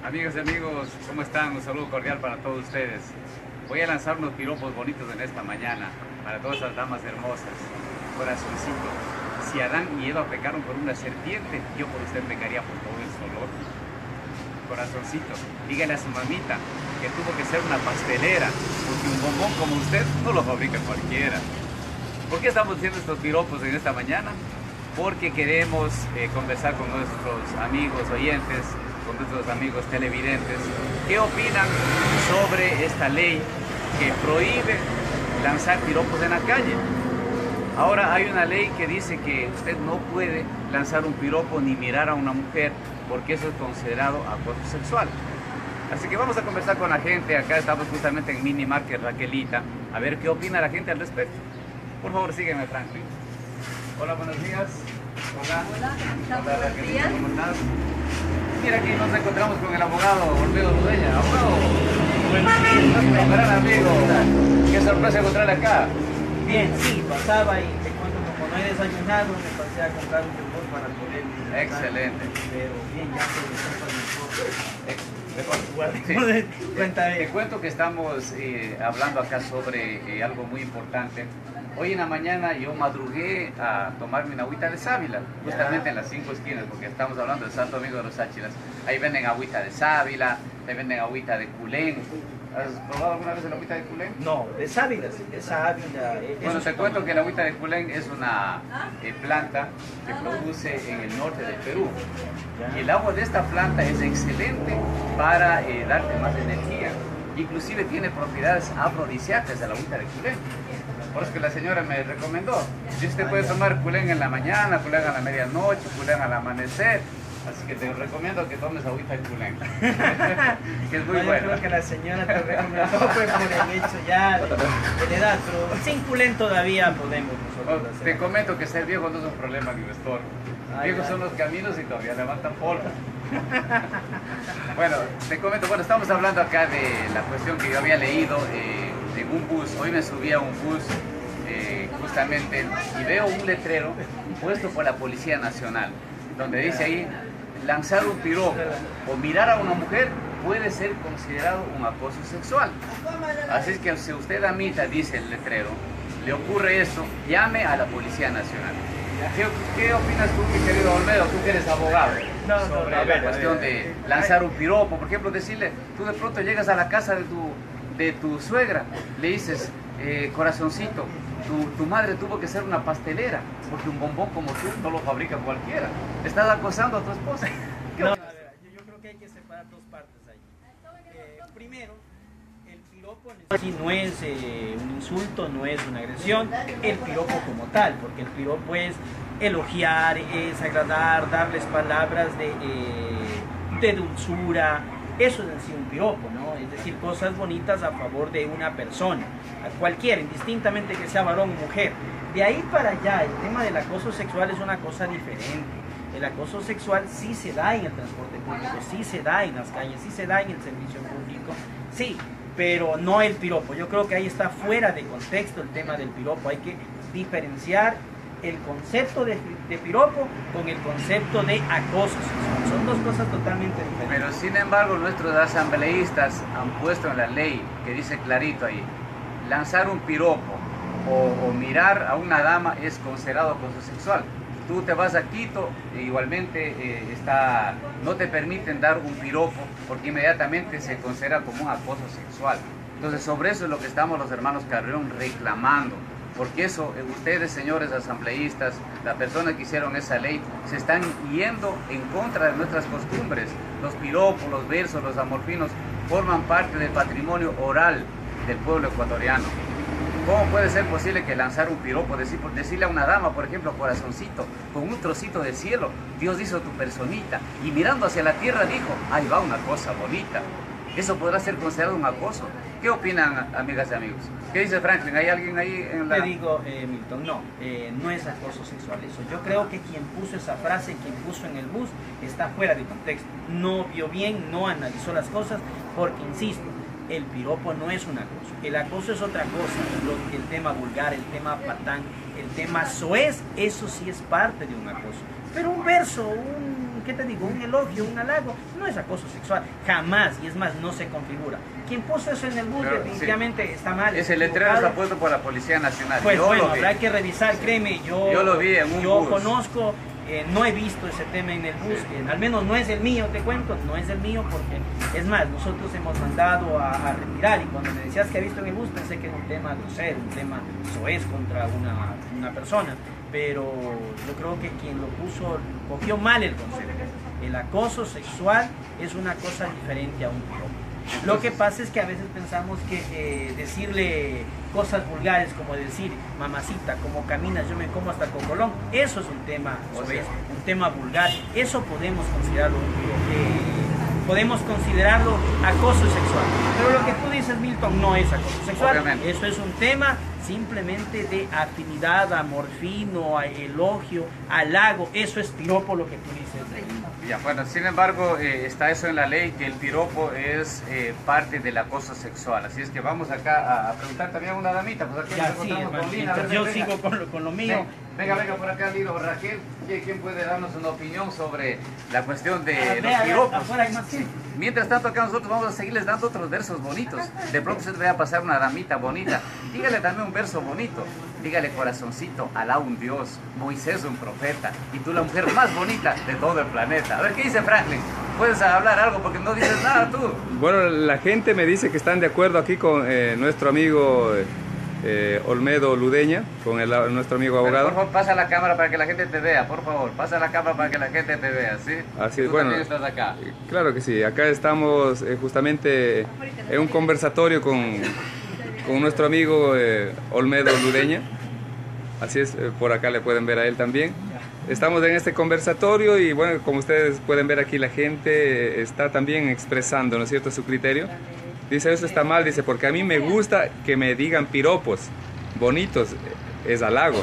Amigas y amigos, ¿cómo están? Un saludo cordial para todos ustedes. Voy a lanzar unos piropos bonitos en esta mañana para todas esas damas hermosas. Corazoncito, si Adán y Eva pecaron por una serpiente, yo por usted pecaría por todo el zoológico. Corazoncito, dígale a su mamita que tuvo que ser una pastelera, porque un bombón como usted no lo fabrica cualquiera. ¿Por qué estamos haciendo estos piropos en esta mañana? Porque queremos conversar con nuestros amigos oyentes, con nuestros amigos televidentes, qué opinan sobre esta ley que prohíbe lanzar piropos en la calle. Ahora hay una ley que dice que usted no puede lanzar un piropo ni mirar a una mujer porque eso es considerado acoso sexual. Así que vamos a conversar con la gente. Acá estamos justamente en Mini Market Raquelita, a ver qué opina la gente al respecto. Por favor, sígueme, Franklin. Hola, buenos días. Hola. Hola, buenos días. ¿Cómo estás? Mira, aquí nos encontramos con el abogado Olmedo Ludeña. Abogado, buenos gran amigo. Qué sorpresa encontrarle acá. Bien, sí, pasaba y te cuento, como no he desayunado, me pasé a comprar un yogur para poder disfrutar. Excelente. Pero bien, ya se Sí. Cuéntame. Te cuento que estamos hablando acá sobre algo muy importante. Hoy en la mañana yo madrugué a tomarme una agüita de sábila, justamente en las 5 esquinas, porque estamos hablando de Santo Domingo de los Áchilas. Ahí venden agüita de sábila, ahí venden agüita de culén. ¿Has probado alguna vez el agüita de culén? No, de sábila, sí, de sábila. Bueno, te cuento que el agüita de culén es una planta que produce en el norte del Perú. Y el agua de esta planta es excelente para darte más energía. Inclusive tiene propiedades afrodisíacas el agüita de culén. Por eso que la señora me recomendó. Si usted puede tomar culén en la mañana, culén a la medianoche, culén al amanecer. Así que te recomiendo que tomes agüita de culén. Que es muy Yo bueno. creo que la señora te recomendó fue por el hecho ya de edad, pero sin culén todavía podemos nosotros hacer. Te comento que ser viejo no es un problema ni un estorbo. Viejos son los caminos y todavía levantan polvo. Bueno, te comento, estamos hablando acá de la cuestión que yo había leído en un bus. Hoy me subí a un bus justamente y veo un letrero puesto por la Policía Nacional, donde dice ahí, lanzar un piropo o mirar a una mujer puede ser considerado un acoso sexual. Así es que si usted, amita, dice el letrero, le ocurre esto, llame a la Policía Nacional. ¿Qué opinas tú, mi querido Olmedo, tú que eres abogado, sobre la cuestión de lanzar un piropo? Por ejemplo, decirle, tú de pronto llegas a la casa de tu suegra, le dices, corazoncito, tu madre tuvo que ser una pastelera, porque un bombón como tú no lo fabrica cualquiera. Estás acosando a tu esposa. No, a ver, yo creo que hay que separar dos partes ahí. Primero, el piropo sí no es un insulto, no es una agresión, el piropo como tal, porque el piropo es elogiar, es agradar, darles palabras de dulzura. Eso es en sí un piropo, ¿no? Es decir, cosas bonitas a favor de una persona, a cualquiera, indistintamente que sea varón o mujer. De ahí para allá, el tema del acoso sexual es una cosa diferente. El acoso sexual sí se da en el transporte público, sí se da en las calles, sí se da en el servicio público, sí, pero no el piropo. Yo creo que ahí está fuera de contexto el tema del piropo. Hay que diferenciar el concepto de piropo con el concepto de acoso sexual. Son dos cosas totalmente diferentes. Pero sin embargo, nuestros asambleístas han puesto en la ley, que dice clarito ahí, lanzar un piropo o mirar a una dama es considerado acoso sexual. Tú te vas a Quito, igualmente no te permiten dar un piropo porque inmediatamente se considera como un acoso sexual. Entonces sobre eso es lo que estamos los hermanos Carrión reclamando, porque eso, ustedes señores asambleístas, las personas que hicieron esa ley, se están yendo en contra de nuestras costumbres. Los piropos, los versos, los amorfinos forman parte del patrimonio oral del pueblo ecuatoriano. ¿Cómo puede ser posible que lanzar un piropo, decirle a una dama, por ejemplo, corazoncito, con un trocito de cielo, Dios hizo tu personita, y mirando hacia la tierra dijo, ahí va una cosa bonita? ¿Eso podrá ser considerado un acoso? ¿Qué opinan, amigas y amigos? ¿Qué dice Franklin? ¿Hay alguien ahí en la...? Te digo, Milton, no es acoso sexual eso. Yo creo que quien puso esa frase, quien puso en el bus, está fuera de contexto. No vio bien, no analizó las cosas, porque, insisto, el piropo no es un acoso. El acoso es otra cosa. El tema vulgar, el tema patán, el tema soez, eso sí es parte de un acoso. Pero un verso, un ¿qué te digo? Un elogio, un halago, no es acoso sexual, jamás, y es más, no se configura. Quien puso eso en el bus definitivamente está mal. Ese letrero está puesto por la Policía Nacional. Pues bueno, habrá que revisar, créeme, yo lo vi en un yo bus. Conozco, no he visto ese tema en el bus, al menos no es el mío, te cuento, no es el mío porque, es más, nosotros hemos mandado a retirar, y cuando me decías que he visto en el bus pensé que era un tema grosero, un tema soez contra una persona, pero yo creo que quien lo puso cogió mal el concepto. El acoso sexual es una cosa diferente a un piropo. Lo que pasa es que a veces pensamos que decirle cosas vulgares como decir mamacita, como caminas, yo me como hasta cocolón, eso es un tema, un tema vulgar, eso podemos considerarlo podemos considerarlo acoso sexual. Pero lo que tú dices, Milton, no es acoso sexual. Obviamente. Eso es un tema simplemente de afinidad, amor fino, elogio, halago. Eso es piropo, lo que tú dices. Ya, bueno, sin embargo, está eso en la ley, que el piropo es parte del acoso sexual. Así es que vamos acá a preguntar también a una damita. Pues aquí ya, sí, con Lina. Yo sigo con lo mío. Venga por acá, Lino. Raquel, ¿quién puede darnos una opinión sobre la cuestión de los piropos? Afuera hay más gente. Mientras tanto, acá nosotros vamos a seguirles dando otros versos bonitos. De pronto se te vaya a pasar una damita bonita. Dígale también un verso bonito. Dígale, corazoncito, Alá un Dios, Moisés un profeta, y tú la mujer más bonita de todo el planeta. A ver, ¿qué dice Franklin? ¿Puedes hablar algo? Porque no dices nada tú. Bueno, la gente me dice que están de acuerdo aquí con nuestro amigo Olmedo Ludeña, con nuestro amigo abogado. Pero por favor, pasa la cámara para que la gente te vea, por favor. Pasa la cámara para que la gente te vea, ¿sí? Así es, tú bueno. También estás acá. Claro que sí, acá estamos justamente en un conversatorio con nuestro amigo Olmedo Ludeña. Así es, por acá le pueden ver a él también. Estamos en este conversatorio y bueno, como ustedes pueden ver aquí, la gente está también expresando, ¿no es cierto?, su criterio. Dice, eso está mal, dice, porque a mí me gusta que me digan piropos bonitos, es halago.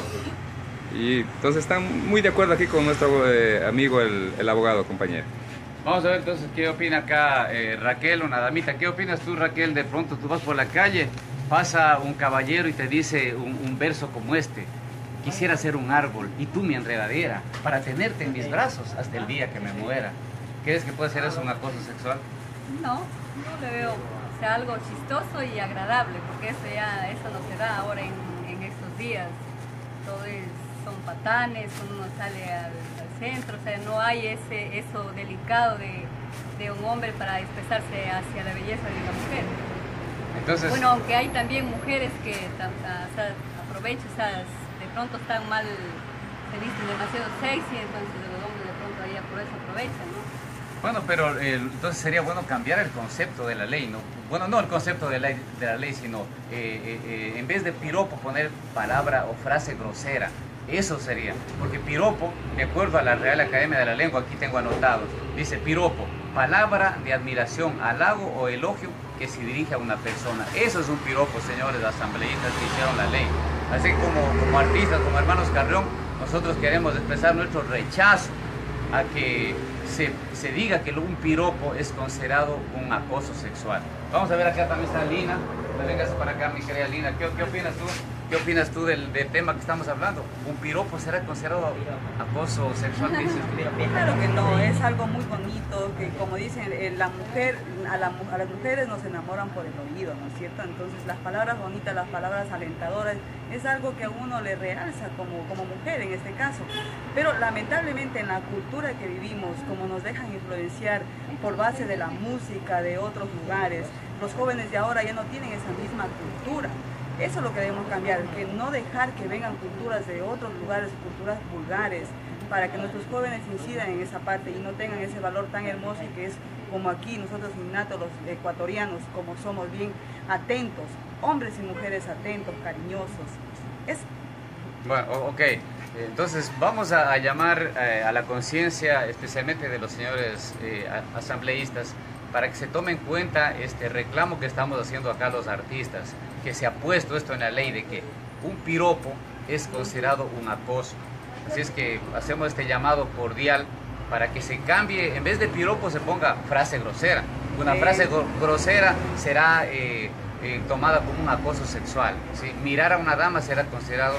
Y entonces están muy de acuerdo aquí con nuestro amigo el abogado, compañero. Vamos a ver entonces qué opina acá Raquel, una damita. ¿Qué opinas tú, Raquel? De pronto tú vas por la calle, pasa un caballero y te dice un verso como este: quisiera ser un árbol y tú mi enredadera para tenerte en mis brazos hasta el día que me muera. ¿Crees que puede ser eso un acoso sexual? No, no le veo, o sea, algo chistoso y agradable, porque eso no se da ahora en estos días. Todo son patanes, uno sale al centro, o sea, no hay eso delicado de un hombre para expresarse hacia la belleza de la mujer. Entonces, bueno, aunque hay también mujeres que aprovechan, o sea, de pronto están mal, se dicen demasiado sexy, entonces los hombres de pronto ahí por eso aprovechan, ¿no? Bueno, pero entonces sería bueno cambiar el concepto de la ley, ¿no? Bueno, no el concepto de la ley, sino en vez de piropo poner palabra o frase grosera. Eso sería, porque piropo, de acuerdo a la Real Academia de la Lengua, aquí tengo anotado, dice piropo, palabra de admiración, halago o elogio que se dirige a una persona. Eso es un piropo, señores asambleístas que hicieron la ley. Así que como artistas, como hermanos Carrión, nosotros queremos expresar nuestro rechazo a que se diga que un piropo es considerado un acoso sexual. Vamos a ver, acá también está Lina. Vengas para acá, mi querida Lina. ¿Qué opinas tú? ¿Qué opinas tú del tema que estamos hablando? ¿Un piropo será considerado acoso sexual? ¿Qué dices tú? Claro que no, es algo muy bonito, que como dicen, la mujer, a las mujeres nos enamoran por el oído, ¿no es cierto? Entonces las palabras bonitas, las palabras alentadoras, es algo que a uno le realza como mujer en este caso. Pero lamentablemente en la cultura que vivimos, como nos dejan influenciar por base de la música de otros lugares, los jóvenes de ahora ya no tienen esa misma cultura. Eso es lo que debemos cambiar, que no dejar que vengan culturas de otros lugares, culturas vulgares, para que nuestros jóvenes incidan en esa parte y no tengan ese valor tan hermoso que es como aquí nosotros innatos los ecuatorianos, como somos bien atentos, hombres y mujeres atentos, cariñosos. Bueno, ok. Entonces vamos a llamar a la conciencia especialmente de los señores asambleístas para que se tome en cuenta este reclamo que estamos haciendo acá los artistas, que se ha puesto esto en la ley de que un piropo es considerado un acoso. Así es que hacemos este llamado cordial para que se cambie, en vez de piropo se ponga frase grosera. Una frase grosera será tomada como un acoso sexual, ¿sí? Mirar a una dama será considerado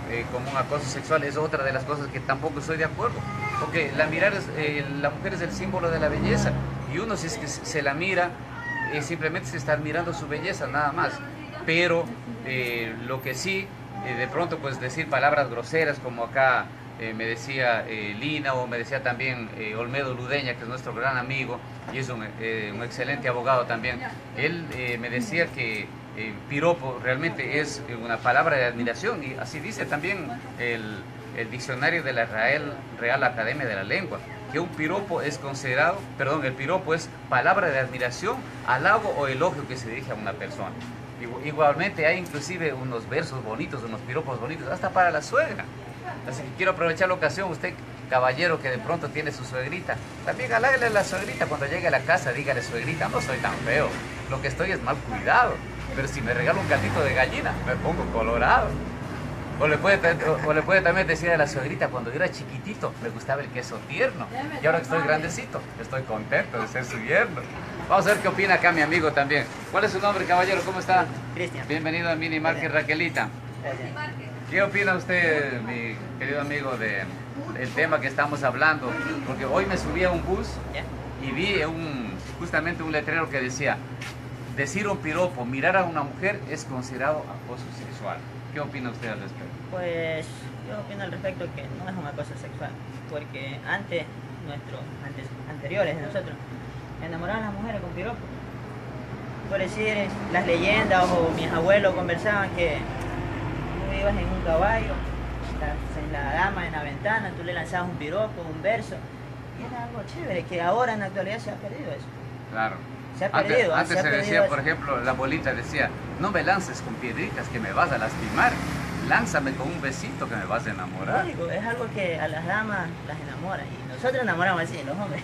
como un acoso sexual es otra de las cosas que tampoco estoy de acuerdo. Porque la mujer es el símbolo de la belleza, y uno, si es que se la mira, simplemente se está admirando su belleza, nada más. Pero lo que sí, de pronto pues decir palabras groseras como acá me decía Lina, o me decía también Olmedo Ludeña, que es nuestro gran amigo y es un excelente abogado también. Él me decía que piropo realmente es una palabra de admiración, y así dice también el diccionario de la Real Academia de la Lengua, que un piropo es considerado, perdón, el piropo es palabra de admiración, halago o elogio que se dirige a una persona. Igualmente hay inclusive unos versos bonitos, unos piropos bonitos, hasta para la suegra. Así que quiero aprovechar la ocasión, usted caballero que de pronto tiene su suegrita, también haláguele a la suegrita cuando llegue a la casa, dígale: suegrita, no soy tan feo, lo que estoy es mal cuidado, pero si me regala un caldito de gallina, me pongo colorado. O le puede también decir a la suegrita: cuando yo era chiquitito me gustaba el queso tierno, y ahora que estoy grandecito estoy contento de ser su yerno. Vamos a ver qué opina acá mi amigo también. ¿Cuál es su nombre, caballero? ¿Cómo está? Cristian. Bienvenido a Mini Market Raquelita. Gracias. ¿Qué opina usted, mi querido amigo, del tema que estamos hablando? Porque hoy me subí a un bus y vi justamente un letrero que decía: decir un piropo, mirar a una mujer es considerado acoso sexual. ¿Qué opina usted al respecto? Pues yo opino al respecto que no es un acoso sexual, porque anteriores de nosotros enamoraban a las mujeres con piropos. Por decir, las leyendas o mis abuelos conversaban que tú ibas en un caballo, en la dama en la ventana, tú le lanzabas un piropo, un verso, y era algo chévere, que ahora en la actualidad se ha perdido eso. Claro. Se ha perdido. Antes se decía, por ejemplo, la abuelita decía: no me lances con piedritas que me vas a lastimar, lánzame con un besito que me vas a enamorar. Lógico, es algo que a las damas las enamora, y nosotros enamoramos así, los hombres.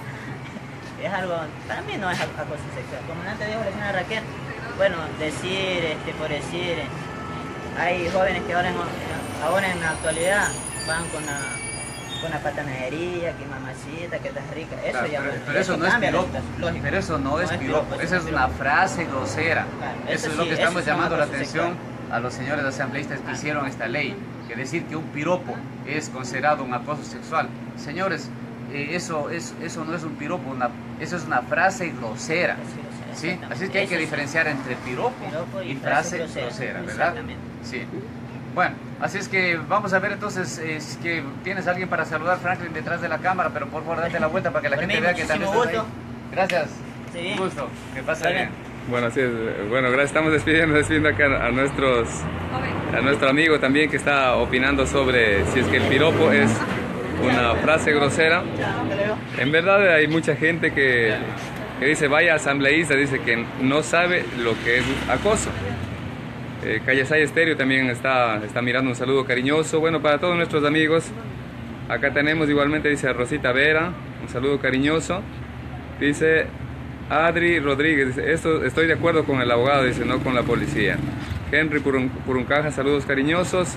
Es algo, para mí no es acoso sexual. Como antes dijo la señora Raquel, bueno, decir, por decir, hay jóvenes que ahora en la actualidad van con la patanería, que mamacita, que estás rica. Eso claro, ya, pero eso no es piropo. Pero eso no es piropo. Esa es una frase grosera. Claro, eso es sí, lo que estamos llamando la atención sexual a los señores asambleístas que hicieron esta ley, que decir que un piropo es considerado un acoso sexual. Señores, eso no es un piropo, eso es una frase grosera. ¿Sí? Así es que hay que diferenciar entre piropo y frase grosera, ¿verdad? Sí. Bueno, así es que vamos a ver entonces, es que tienes a alguien para saludar, Franklin, detrás de la cámara, pero por favor date la vuelta para que la gente vea que también estás ahí. Gracias. Sí. Un gusto. Que pase bien. Bueno, así es. Bueno, gracias. Estamos despidiendo acá a nuestro amigo también, que está opinando sobre si es que el piropo es una frase grosera. En verdad hay mucha gente que dice: vaya asambleísta, dice que no sabe lo que es acoso. Callasay Estéreo también está mirando, un saludo cariñoso. Bueno, para todos nuestros amigos, acá tenemos igualmente, dice Rosita Vera, un saludo cariñoso. Dice Adri Rodríguez, dice: estoy de acuerdo con el abogado, dice, no con la policía. Henry Puruncaja, saludos cariñosos.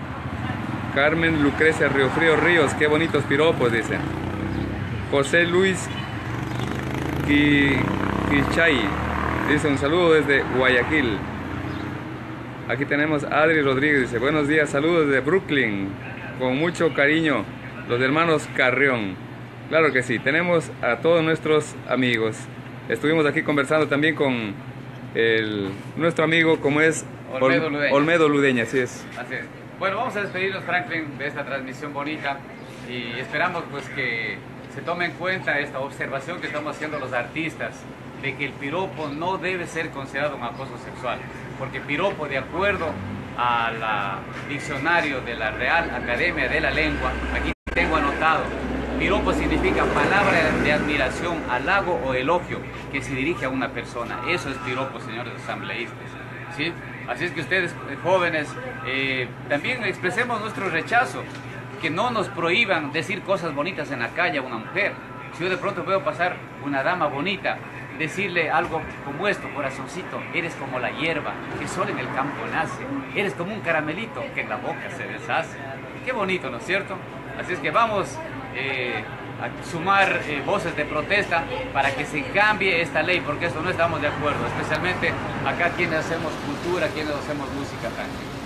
Carmen Lucrecia Riofrío Ríos, qué bonitos piropos, dice. José Luis Quichay, dice: un saludo desde Guayaquil. Aquí tenemos a Adri Rodríguez, dice: buenos días, saludos desde Brooklyn, con mucho cariño, los hermanos Carrión. Claro que sí, tenemos a todos nuestros amigos. Estuvimos aquí conversando también con nuestro amigo, como es Olmedo Ludeña, así es. Así es. Bueno, vamos a despedirnos, Franklin, de esta transmisión bonita, y esperamos pues que se tome en cuenta esta observación que estamos haciendo los artistas, de que el piropo no debe ser considerado un acoso sexual, porque piropo, de acuerdo al diccionario de la Real Academia de la Lengua, aquí tengo anotado, piropo significa palabra de admiración, halago o elogio que se dirige a una persona. Eso es piropo, señores asambleístas, ¿sí? Así es que ustedes, jóvenes, también expresemos nuestro rechazo, que no nos prohíban decir cosas bonitas en la calle a una mujer. Si yo de pronto veo pasar una dama bonita, decirle algo como esto: corazoncito, eres como la hierba que solo en el campo nace, eres como un caramelito que en la boca se deshace. Qué bonito, ¿no es cierto? Así es que vamos a sumar voces de protesta para que se cambie esta ley, porque esto no estamos de acuerdo, especialmente acá quienes hacemos cultura, quienes hacemos música también.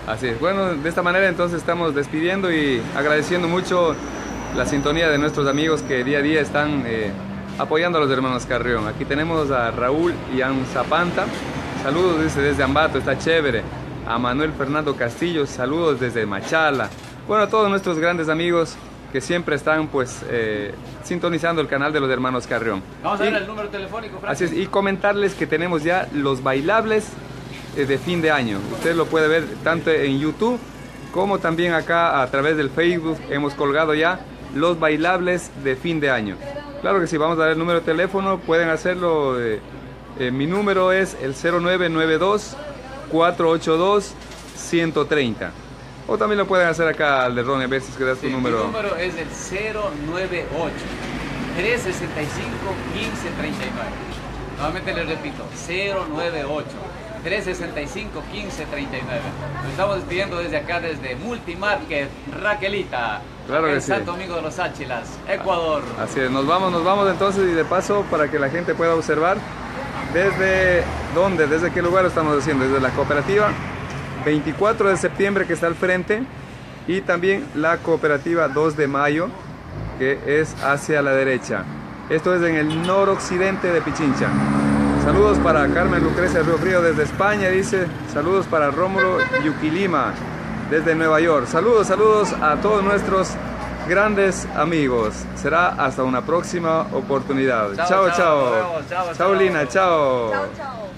Así es. Bueno, de esta manera entonces estamos despidiendo y agradeciendo mucho la sintonía de nuestros amigos que día a día están apoyando a los hermanos Carrión. Aquí tenemos a Raúl Ian Zapanta, saludos desde Ambato, está chévere. A Manuel Fernando Castillo, saludos desde Machala. Bueno, a todos nuestros grandes amigos que siempre están pues sintonizando el canal de los hermanos Carrión. Vamos a ver el número telefónico, Francis. Así es, y comentarles que tenemos ya los bailables de fin de año. Usted lo puede ver tanto en YouTube como también acá a través del Facebook. Hemos colgado ya los bailables de fin de año. Claro que sí, vamos a dar el número de teléfono, pueden hacerlo. Mi número es el 0992-482-130. O también lo pueden hacer acá al de Ron, a ver si das tu número. Mi número es el 098-365-1539. Nuevamente les repito, 098-365-1539. Nos estamos despidiendo desde acá, desde Multimarket Raquelita. Claro que en sí. Santo Domingo de los Áchilas, Ecuador. Así es, nos vamos entonces, y de paso para que la gente pueda observar desde dónde, desde qué lugar lo estamos haciendo, desde la cooperativa 24 de septiembre que está al frente, y también la cooperativa 2 de mayo que es hacia la derecha. Esto es en el noroccidente de Pichincha. Saludos para Carmen Lucrecia Río Frío desde España, dice. Saludos para Rómulo Yuquilima desde Nueva York. Saludos a todos nuestros grandes amigos. Será hasta una próxima oportunidad. Chao, chao. Chao, Chao, Lina, chao. Chao, chao.